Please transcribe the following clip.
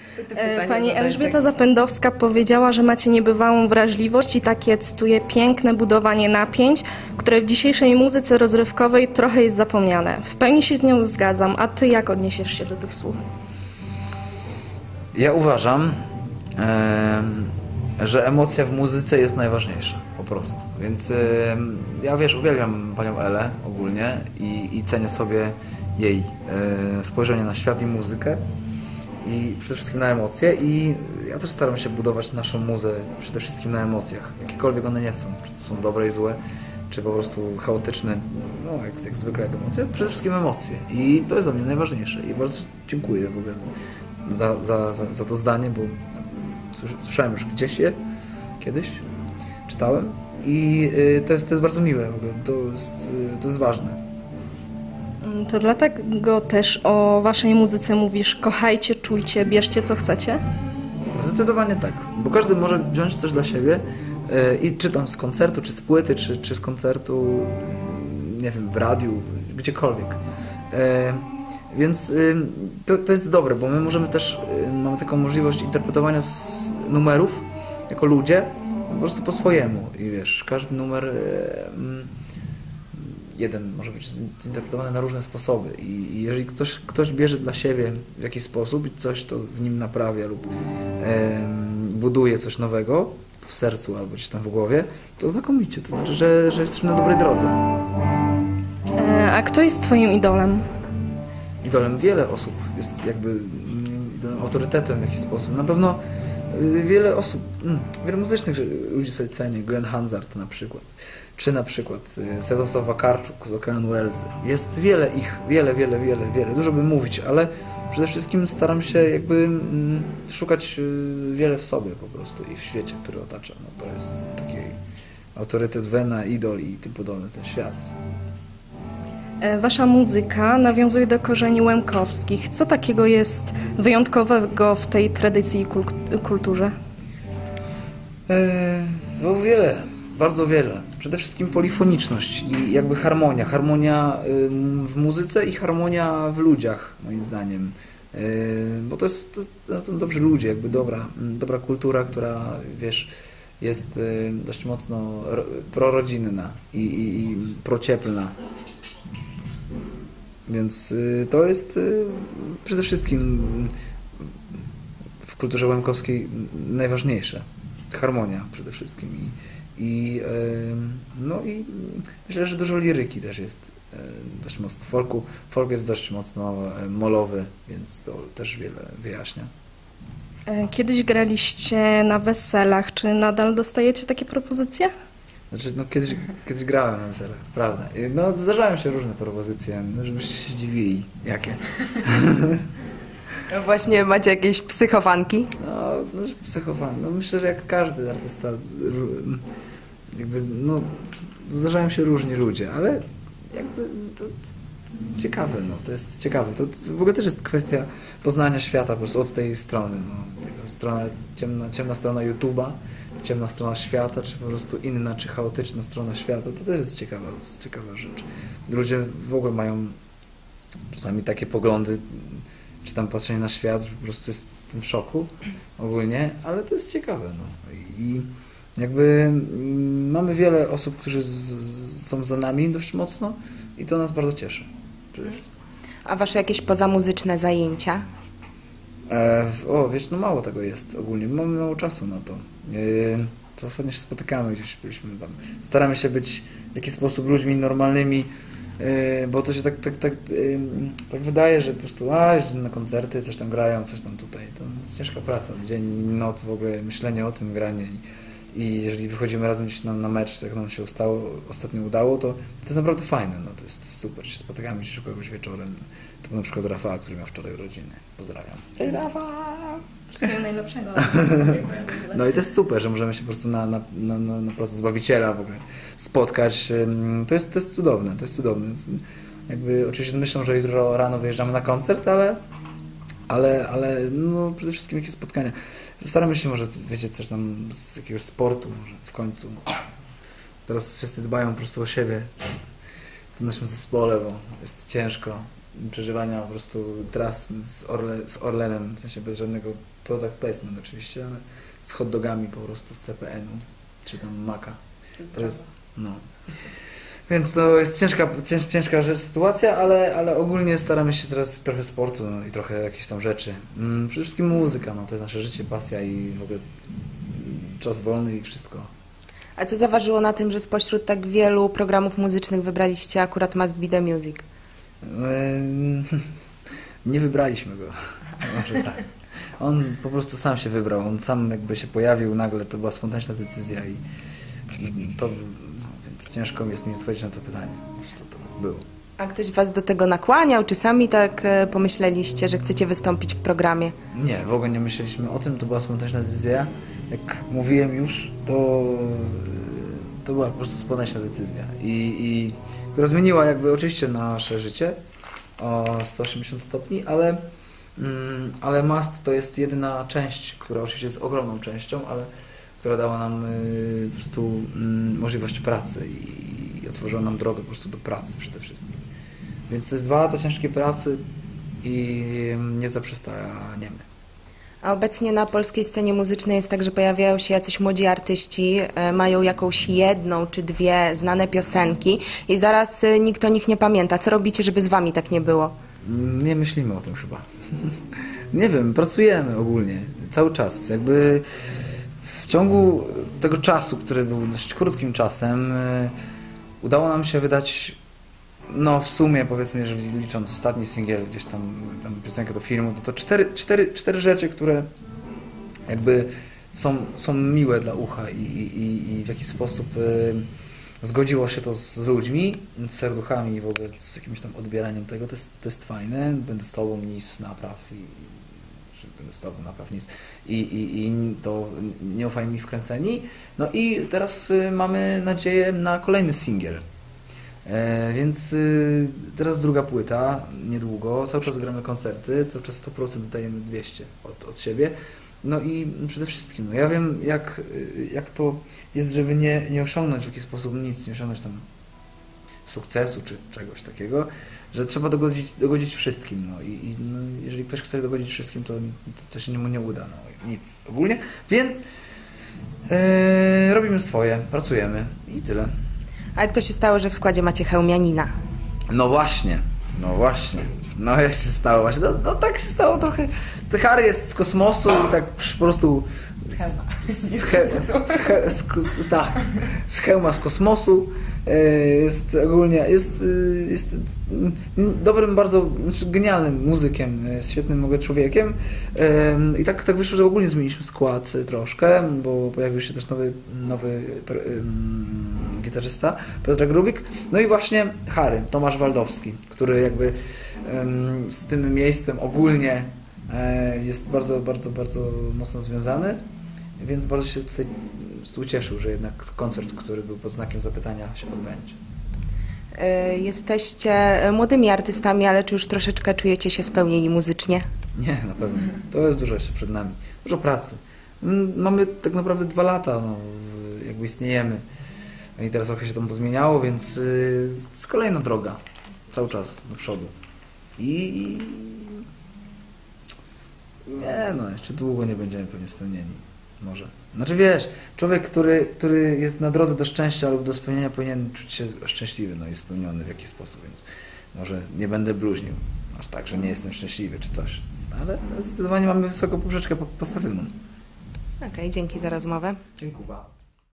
Pani Elżbieta Zapędowska powiedziała, że macie niebywałą wrażliwość i takie, cytuję, piękne budowanie napięć, które w dzisiejszej muzyce rozrywkowej trochę jest zapomniane. W pełni się z nią zgadzam, a ty jak odniesiesz się do tych słów? Ja uważam, że emocja w muzyce jest najważniejsza, po prostu. Więc ja, uwielbiam panią Elę ogólnie i cenię sobie jej spojrzenie na świat i muzykę i przede wszystkim na emocje i ja też staram się budować naszą muzę przede wszystkim na emocjach, jakiekolwiek one nie są, czy to są dobre i złe, czy po prostu chaotyczne, no jak zwykle jak emocje, przede wszystkim emocje i to jest dla mnie najważniejsze i bardzo dziękuję w ogóle za to zdanie, bo słyszałem już gdzieś je kiedyś, czytałem i to jest bardzo miłe w ogóle, to jest ważne. To dlatego też o waszej muzyce mówisz: kochajcie, czujcie, bierzcie co chcecie? Zdecydowanie tak, bo każdy może wziąć coś dla siebie i czy tam z koncertu, czy z płyty, czy z koncertu, nie wiem, w radiu, gdziekolwiek. Więc to jest dobre, bo my możemy też, mamy taką możliwość interpretowania numerów jako ludzie po prostu po swojemu i wiesz, każdy numer jeden może być zinterpretowany na różne sposoby i jeżeli ktoś bierze dla siebie w jakiś sposób i coś to w nim naprawia lub buduje coś nowego w sercu albo gdzieś tam w głowie, to znakomicie, to znaczy, że jesteśmy na dobrej drodze. A kto jest twoim idolem? Idolem wiele osób, jest jakby autorytetem w jakiś sposób. Na pewno wiele osób, wiele muzycznych ludzi sobie cenię, Glenn Hansard na przykład, czy na przykład Światosław Wakarczuk z Okeanu Elzy. Jest wiele ich, wiele, dużo by mówić, ale przede wszystkim staram się jakby szukać wiele w sobie po prostu i w świecie, który otacza. No to jest taki autorytet, wena, idol i tym podobny ten świat. Wasza muzyka nawiązuje do korzeni łemkowskich. Co takiego jest wyjątkowego w tej tradycji i kulturze? No wiele, bardzo wiele. Przede wszystkim polifoniczność i jakby harmonia. Harmonia w muzyce i harmonia w ludziach, moim zdaniem. Bo to są dobrzy ludzie, jakby dobra kultura, która, wiesz, jest dość mocno prorodzinna i procieplna. Więc to jest przede wszystkim w kulturze łemkowskiej najważniejsze. Harmonia przede wszystkim. No i myślę, że dużo liryki też jest dość mocno. Folk jest dość mocno molowy, więc to też wiele wyjaśnia. Kiedyś graliście na weselach. Czy nadal dostajecie takie propozycje? Znaczy, no kiedyś grałem na weselach, to prawda. No zdarzają się różne propozycje, żebyście się zdziwili. Jakie? No właśnie, macie jakieś psychofanki? No psychofanki. No myślę, że jak każdy artysta, jakby, no zdarzają się różni ludzie, ale jakby to ciekawe, no to jest ciekawe. To w ogóle też jest kwestia poznania świata po prostu od tej strony. No, taka strona, ciemna strona YouTube'a, ciemna strona świata, czy po prostu inna, czy chaotyczna strona świata, to też jest ciekawa rzecz. Ludzie w ogóle mają czasami takie poglądy, czy tam patrzenie na świat, że po prostu jestem w szoku ogólnie, ale to jest ciekawe. No. I jakby mamy wiele osób, którzy są za nami dość mocno i to nas bardzo cieszy. A wasze jakieś pozamuzyczne zajęcia? Wiesz, no mało tego jest ogólnie. Mamy mało czasu na to. To ostatnio się spotykamy, gdzieś byliśmy tam. Staramy się być w jakiś sposób ludźmi normalnymi, bo to się tak wydaje, że po prostu na koncerty, coś tam grają, coś tam tutaj. To jest ciężka praca, dzień, noc w ogóle, myślenie o tym, granie. I jeżeli wychodzimy razem gdzieś na mecz, jak nam się ostatnio udało, to jest naprawdę fajne. No, to jest super, się spotykamy się kogoś wieczorem. To był na przykład Rafała, który miał wczoraj urodziny. Pozdrawiam. Hej Rafał! Wszystkiego najlepszego. No i to jest super, że możemy się po prostu na proces Zbawiciela w ogóle spotkać. To jest cudowne, to jest cudowne. Jakby oczywiście z myślą, że jutro rano wyjeżdżamy na koncert, ale no przede wszystkim jakieś spotkania. Staramy się może, wiecie, coś tam z jakiegoś sportu może w końcu. Teraz wszyscy dbają po prostu o siebie w naszym zespole, bo jest ciężko przeżywania po prostu tras z Orlenem, w sensie bez żadnego product placement oczywiście, ale z hot dogami po prostu z CPN-u, czy tam Maka. To jest, no. Więc to jest ciężka sytuacja, ale ogólnie staramy się teraz trochę sportu i trochę jakichś tam rzeczy. Przede wszystkim muzyka, to jest nasze życie, pasja i w ogóle czas wolny i wszystko. A co zaważyło na tym, że spośród tak wielu programów muzycznych wybraliście akurat Must Be The Music? Nie wybraliśmy go, może tak. On po prostu sam się wybrał, on sam jakby się pojawił nagle, to była spontaniczna decyzja i to, więc ciężko mi jest mi odpowiedzieć na to pytanie. To tak było. A ktoś was do tego nakłaniał, czy sami tak pomyśleliście, że chcecie wystąpić w programie? Nie, w ogóle nie myśleliśmy o tym, to była spontaniczna decyzja. Jak mówiłem już, to była po prostu spontaniczna decyzja, która zmieniła jakby oczywiście nasze życie o 180 stopni, ale Must to jest jedyna część, która oczywiście jest ogromną częścią, ale która dała nam po prostu możliwość pracy i otworzyła nam drogę po prostu do pracy przede wszystkim. Więc to jest 2 lata ciężkiej pracy i nie zaprzestaniemy. A obecnie na polskiej scenie muzycznej jest tak, że pojawiają się jacyś młodzi artyści, mają jakąś 1 czy 2 znane piosenki i zaraz nikt o nich nie pamięta. Co robicie, żeby z wami tak nie było? Nie myślimy o tym chyba. Nie wiem, pracujemy ogólnie, cały czas. Jakby w ciągu tego czasu, który był dość krótkim czasem, udało nam się wydać, w sumie powiedzmy, jeżeli licząc ostatni singiel, gdzieś tam piosenkę do filmu, to 4 rzeczy, które jakby są miłe dla ucha i w jakiś sposób zgodziło się to z ludźmi, z serduchami i w ogóle z jakimś tam odbieraniem tego, to jest fajne. Będę z tobą, nic, napraw będę z tobą, napraw, nic i to nie ufaj mi wkręceni. No i teraz mamy nadzieję na kolejny singiel. Więc teraz druga płyta, niedługo, cały czas gramy koncerty, cały czas 100% dajemy 200 od siebie. No i przede wszystkim, ja wiem jak to jest, żeby nie osiągnąć w jakiś sposób nic, nie osiągnąć tam sukcesu czy czegoś takiego, że trzeba dogodzić wszystkim. Jeżeli ktoś chce dogodzić wszystkim, to się mu nie uda, nic ogólnie. Więc robimy swoje, pracujemy i tyle. A jak to się stało, że w składzie macie Chełmianina? No właśnie. Jak się stało właśnie? Tak się stało trochę. Harry jest z kosmosu i tak po prostu z hełma z kosmosu. Jest ogólnie jest dobrym, bardzo genialnym muzykiem, jest świetnym człowiekiem. I tak wyszło, że ogólnie zmieniliśmy skład troszkę, bo pojawił się też nowy gitarzysta, Piotr Grubik. No i właśnie Harry, Tomasz Waldowski, który jakby z tym miejscem ogólnie jest bardzo, bardzo, bardzo mocno związany, więc bardzo się tutaj ucieszył, że jednak koncert, który był pod znakiem zapytania, się odbędzie. Jesteście młodymi artystami, ale czy już troszeczkę czujecie się spełnieni muzycznie? Nie, na pewno. To jest dużo jeszcze przed nami. Dużo pracy. Mamy tak naprawdę 2 lata, jakby istniejemy. I teraz trochę się to pozmieniało, więc to jest kolejna droga. Cały czas do przodu. I jeszcze długo nie będziemy pewnie spełnieni. Może. Znaczy wiesz, człowiek, który jest na drodze do szczęścia lub do spełnienia, powinien czuć się szczęśliwy, i spełniony w jakiś sposób, więc może nie będę bluźnił aż tak, że nie jestem szczęśliwy czy coś. Ale zdecydowanie mamy wysoką poprzeczkę postawioną. Okej, dzięki za rozmowę. Dziękuję.